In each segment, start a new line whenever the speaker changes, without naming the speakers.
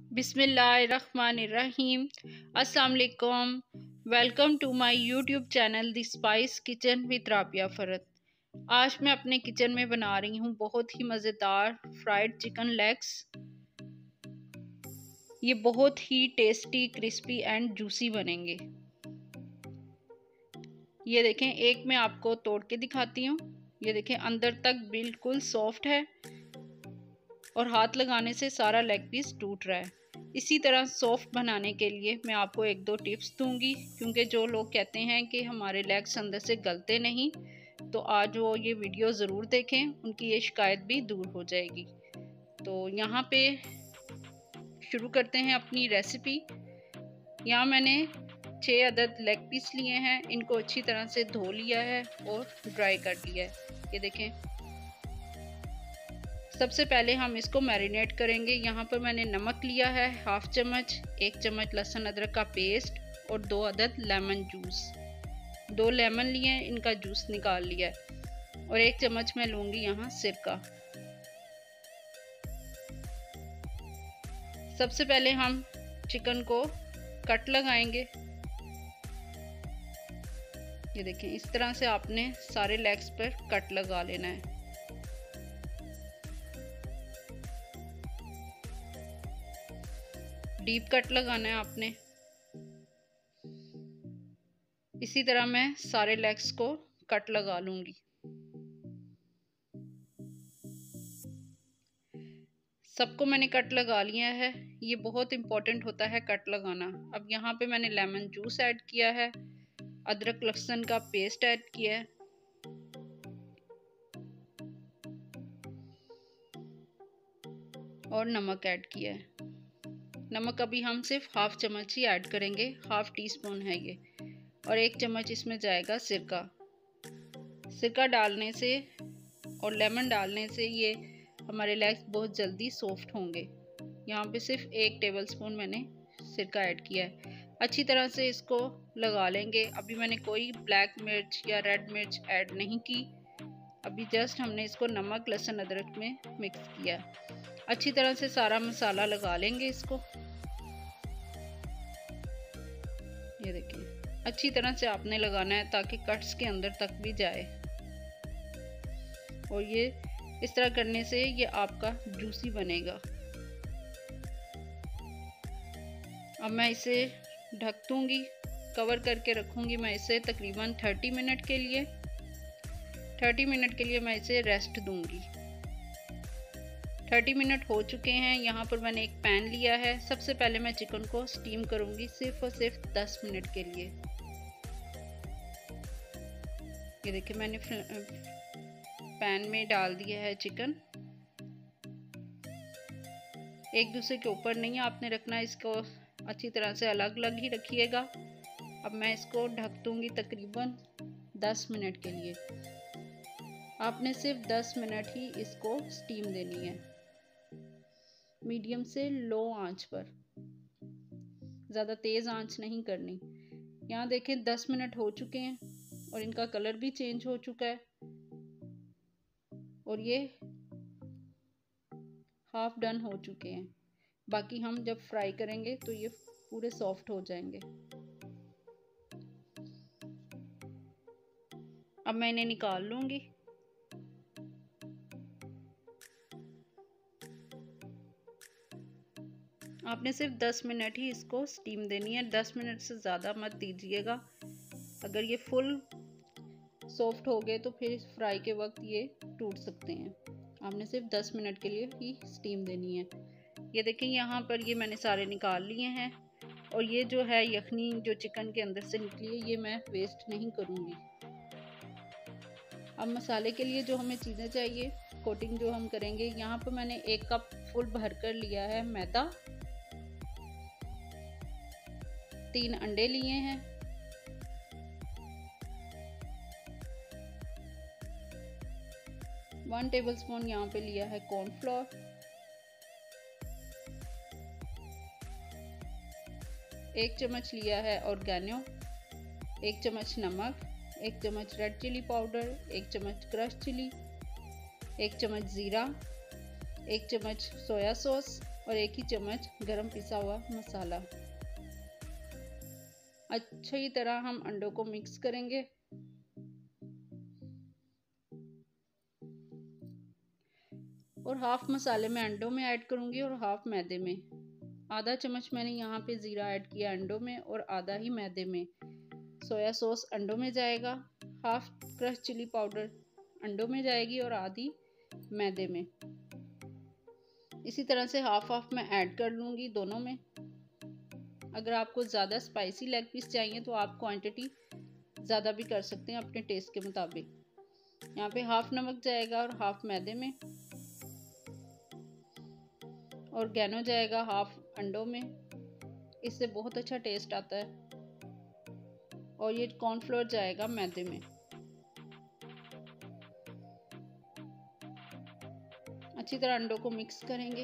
बिस्मिल्लाहिर्रहमानिर्रहीम। अस्सलाम वालेकुम। Welcome to my YouTube channel the spice kitchen with Rabia Farhat. आज मैं अपने किचन में बना रही हूँ बहुत ही मज़ेदार फ्राइड चिकन लेग्स। ये बहुत ही टेस्टी, क्रिस्पी एंड जूसी बनेंगे। ये देखें, एक मैं आपको तोड़ के दिखाती हूँ। ये देखें, अंदर तक बिल्कुल सॉफ्ट है और हाथ लगाने से सारा लेग पीस टूट रहा है। इसी तरह सॉफ्ट बनाने के लिए मैं आपको एक दो टिप्स दूंगी, क्योंकि जो लोग कहते हैं कि हमारे लेग्स अंदर से गलते नहीं, तो आज वो ये वीडियो ज़रूर देखें, उनकी ये शिकायत भी दूर हो जाएगी। तो यहाँ पे शुरू करते हैं अपनी रेसिपी। यहाँ मैंने 6 अदद लेग पीस लिए हैं। इनको अच्छी तरह से धो लिया है और ड्राई कर लिया है। ये देखें, सबसे पहले हम इसको मैरिनेट करेंगे। यहाँ पर मैंने नमक लिया है हाफ चम्मच, 1 चम्मच लहसुन अदरक का पेस्ट और 2 अदद लेमन जूस। 2 लेमन लिए, इनका जूस निकाल लिया है और 1 चम्मच मैं लूँगी यहाँ सिरका। सबसे पहले हम चिकन को कट लगाएंगे। ये देखें, इस तरह से आपने सारे लेग्स पर कट लगा लेना है। डीप कट लगाना है आपने। इसी तरह मैं सारे लेग्स को कट लगा लूंगी। सबको मैंने कट लगा लिया है। ये बहुत इम्पोर्टेंट होता है कट लगाना। अब यहाँ पे मैंने लेमन जूस ऐड किया है, अदरक लहसुन का पेस्ट ऐड किया है, और नमक ऐड किया है। नमक अभी हम सिर्फ हाफ चम्मच ही ऐड करेंगे, हाफ टी स्पून है ये। और 1 चम्मच इसमें जाएगा सिरका। सिरका डालने से और लेमन डालने से ये हमारे लेग्स बहुत जल्दी सॉफ्ट होंगे। यहाँ पे सिर्फ 1 टेबलस्पून मैंने सिरका ऐड किया है। अच्छी तरह से इसको लगा लेंगे। अभी मैंने कोई ब्लैक मिर्च या रेड मिर्च ऐड नहीं की। अभी जस्ट हमने इसको नमक लहसुन अदरक में मिक्स किया। अच्छी तरह से सारा मसाला लगा लेंगे इसको। ये देखिए, अच्छी तरह से आपने लगाना है ताकि कट्स के अंदर तक भी जाए। और ये इस तरह करने से ये आपका जूसी बनेगा। अब मैं इसे ढक दूंगी, कवर करके रखूंगी मैं इसे तकरीबन 30 मिनट के लिए। 30 मिनट के लिए मैं इसे रेस्ट दूंगी। 30 मिनट हो चुके हैं। यहाँ पर मैंने एक पैन लिया है। सबसे पहले मैं चिकन को स्टीम करूंगी सिर्फ और सिर्फ 10 मिनट के लिए। ये देखिए, मैंने पैन में डाल दिया है चिकन। एक दूसरे के ऊपर नहीं आपने रखना, इसको अच्छी तरह से अलग अलग ही रखिएगा। अब मैं इसको ढक दूंगी तकरीबन 10 मिनट के लिए। आपने सिर्फ 10 मिनट ही इसको स्टीम देनी है, मीडियम से लो आंच पर, ज़्यादा तेज़ आंच नहीं करनी। यहाँ देखें 10 मिनट हो चुके हैं और इनका कलर भी चेंज हो चुका है और ये हाफ डन हो चुके हैं। बाकी हम जब फ्राई करेंगे तो ये पूरे सॉफ्ट हो जाएंगे। अब मैं इन्हें निकाल लूँगी। आपने सिर्फ 10 मिनट ही इसको स्टीम देनी है, 10 मिनट से ज़्यादा मत दीजिएगा। अगर ये फुल सॉफ्ट हो गए तो फिर फ्राई के वक्त ये टूट सकते हैं। आपने सिर्फ 10 मिनट के लिए ही स्टीम देनी है। ये देखें, यहाँ पर ये मैंने सारे निकाल लिए हैं और ये जो है यखनी जो चिकन के अंदर से निकली है, ये मैं वेस्ट नहीं करूँगी। अब मसाले के लिए जो हमें चीज़ें चाहिए, कोटिंग जो हम करेंगे, यहाँ पर मैंने 1 कप फुल भर कर लिया है मैदा। 3 अंडे लिए हैं। 1 टेबलस्पून यहाँ पे लिया है कॉर्नफ्लोर। 1 चम्मच लिया है ऑर्गेनो। 1 चम्मच नमक, 1 चम्मच रेड चिली पाउडर, 1 चम्मच क्रश चिली, 1 चम्मच ज़ीरा, 1 चम्मच सोया सॉस और 1 ही चम्मच गरम पिसा हुआ मसाला। अच्छी तरह हम अंडों को मिक्स करेंगे। और हाफ मसाले मैं अंडों में ऐड करूंगी और हाफ मैदे में। आधा चम्मच मैंने यहाँ पे ज़ीरा ऐड किया अंडों में और आधा ही मैदे में। सोया सॉस अंडों में जाएगा, हाफ क्रश चिली पाउडर अंडों में जाएगी और आधी मैदे में। इसी तरह से हाफ हाफ मैं ऐड कर लूँगी दोनों में। अगर आपको ज़्यादा स्पाइसी लेग पीस चाहिए तो आप क्वांटिटी ज़्यादा भी कर सकते हैं अपने टेस्ट के मुताबिक। यहाँ पे हाफ नमक जाएगा और हाफ मैदे में, और गैनो जाएगा हाफ अंडों में। इससे बहुत अच्छा टेस्ट आता है। और ये कॉर्नफ्लोर जाएगा मैदे में। अच्छी तरह अंडों को मिक्स करेंगे।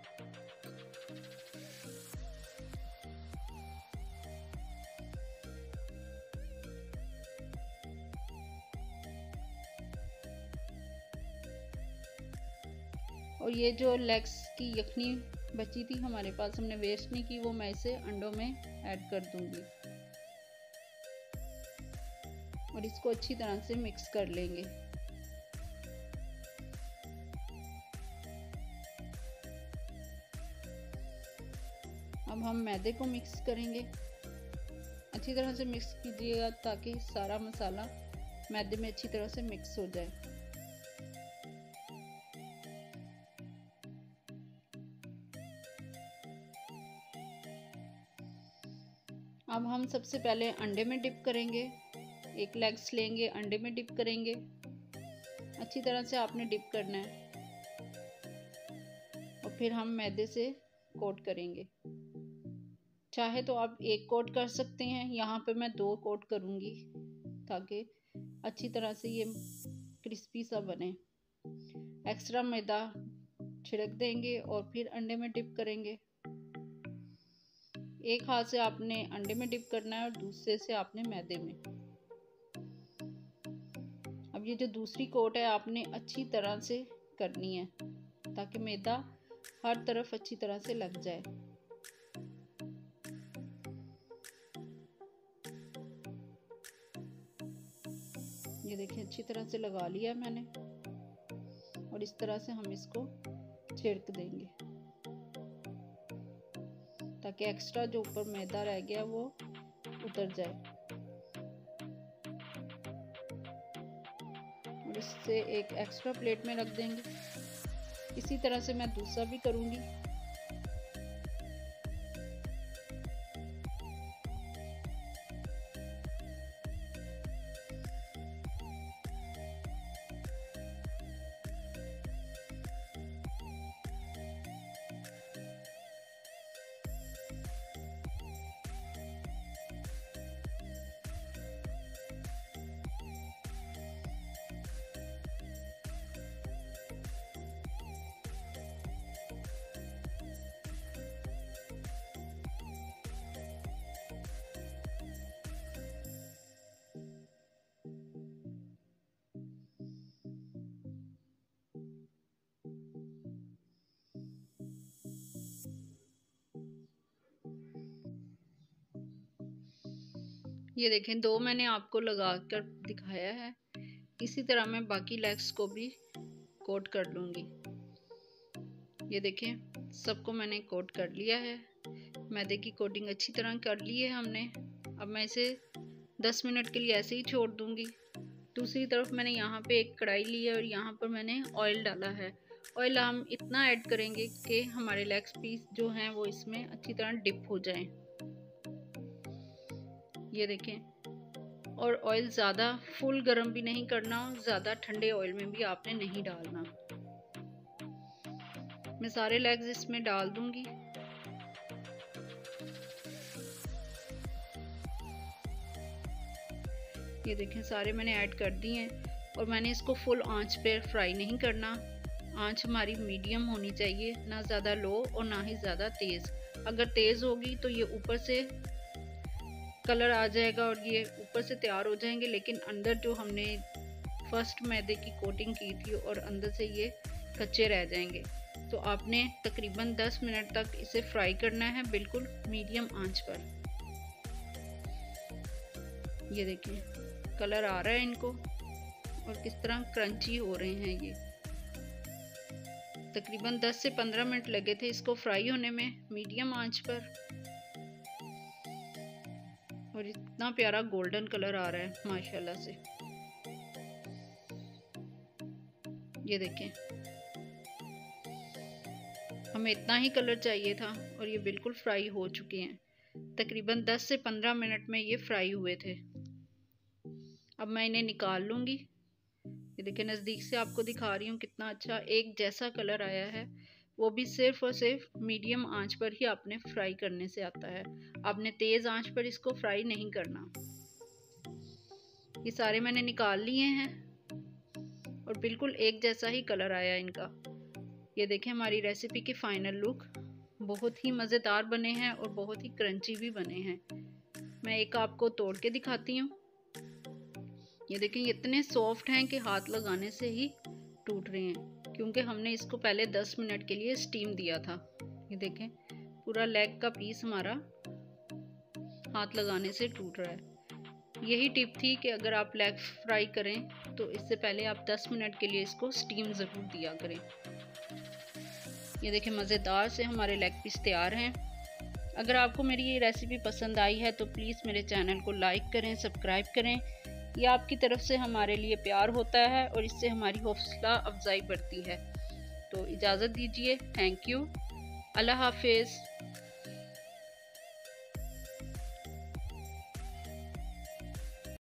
और ये जो लेग्स की यखनी बची थी हमारे पास, हमने वेस्ट नहीं की, वो मैं इसे अंडों में ऐड कर दूंगी और इसको अच्छी तरह से मिक्स कर लेंगे। अब हम मैदे को मिक्स करेंगे। अच्छी तरह से मिक्स कीजिएगा ताकि सारा मसाला मैदे में अच्छी तरह से मिक्स हो जाए। अब हम सबसे पहले अंडे में डिप करेंगे। एक लेग्स लेंगे, अंडे में डिप करेंगे। अच्छी तरह से आपने डिप करना है और फिर हम मैदे से कोट करेंगे। चाहे तो आप एक कोट कर सकते हैं, यहाँ पे मैं 2 कोट करूँगी ताकि अच्छी तरह से ये क्रिस्पी सा बने। एक्स्ट्रा मैदा छिड़क देंगे और फिर अंडे में डिप करेंगे। एक हाथ से आपने अंडे में डिप करना है और दूसरे से आपने मैदे में। अब ये जो दूसरी कोट है आपने अच्छी तरह से करनी है ताकि मैदा हर तरफ अच्छी तरह से लग जाए। ये देखिए अच्छी तरह से लगा लिया मैंने और इस तरह से हम इसको छिड़क देंगे ताकि एक्स्ट्रा जो ऊपर मैदा रह गया वो उतर जाए। और इससे एक एक्स्ट्रा प्लेट में रख देंगे। इसी तरह से मैं दूसरा भी करूँगी। ये देखें 2 मैंने आपको लगा कर दिखाया है। इसी तरह मैं बाकी लेग्स को भी कोट कर लूँगी। ये देखें सबको मैंने कोट कर लिया है। मैदे की कोटिंग अच्छी तरह कर ली है हमने। अब मैं इसे 10 मिनट के लिए ऐसे ही छोड़ दूँगी। दूसरी तरफ मैंने यहाँ पे एक कढ़ाई ली है और यहाँ पर मैंने ऑयल डाला है। ऑयल हम इतना ऐड करेंगे कि हमारे लेग पीस जो हैं वो इसमें अच्छी तरह डिप हो जाएं। ये देखें। और ऑयल ज़्यादा फुल गर्म भी नहीं करना, ज़्यादा ठंडे ऑयल में भी आपने नहीं डालना। मैं सारे लेग्स इसमें डाल दूंगी। ये देखें सारे मैंने ऐड कर दिए हैं और मैंने इसको फुल आंच पे फ्राई नहीं करना। आंच हमारी मीडियम होनी चाहिए, ना ज़्यादा लो और ना ही ज़्यादा तेज़। अगर तेज़ होगी तो ये ऊपर से कलर आ जाएगा और ये ऊपर से तैयार हो जाएंगे, लेकिन अंदर जो हमने फर्स्ट मैदे की कोटिंग की थी और अंदर से ये कच्चे रह जाएंगे। तो आपने तकरीबन 10 मिनट तक इसे फ्राई करना है, बिल्कुल मीडियम आंच पर। ये देखिए कलर आ रहा है इनको और किस तरह क्रंची हो रहे हैं ये। तकरीबन 10 से 15 मिनट लगे थे इसको फ्राई होने में मीडियम आंच पर, और इतना प्यारा गोल्डन कलर आ रहा है माशाल्लाह से। ये देखें हमें इतना ही कलर चाहिए था और ये बिल्कुल फ्राई हो चुके हैं। तकरीबन 10 से 15 मिनट में ये फ्राई हुए थे। अब मैं इन्हें निकाल लूँगी। ये देखिए नज़दीक से आपको दिखा रही हूँ कितना अच्छा एक जैसा कलर आया है, वो भी सिर्फ और सिर्फ मीडियम आंच पर ही आपने फ्राई करने से आता है। आपने तेज़ आंच पर इसको फ्राई नहीं करना। ये सारे मैंने निकाल लिए हैं और बिल्कुल एक जैसा ही कलर आया इनका। ये देखें हमारी रेसिपी की फाइनल लुक। बहुत ही मज़ेदार बने हैं और बहुत ही क्रंची भी बने हैं। मैं एक आपको तोड़ के दिखाती हूँ। ये देखें इतने सॉफ्ट हैं कि हाथ लगाने से ही टूट रहे हैं, क्योंकि हमने इसको पहले 10 मिनट के लिए स्टीम दिया था। ये देखें पूरा लेग का पीस हमारा हाथ लगाने से टूट रहा है। यही टिप थी कि अगर आप लेग फ्राई करें तो इससे पहले आप 10 मिनट के लिए इसको स्टीम ज़रूर दिया करें। ये देखें मज़ेदार से हमारे लेग पीस तैयार हैं। अगर आपको मेरी ये रेसिपी पसंद आई है तो प्लीज़ मेरे चैनल को लाइक करें, सब्सक्राइब करें। ये आपकी तरफ से हमारे लिए प्यार होता है और इससे हमारी हौसला अफजाई बढ़ती है। तो इजाज़त दीजिए। Thank you. अल्लाह हाफिज़।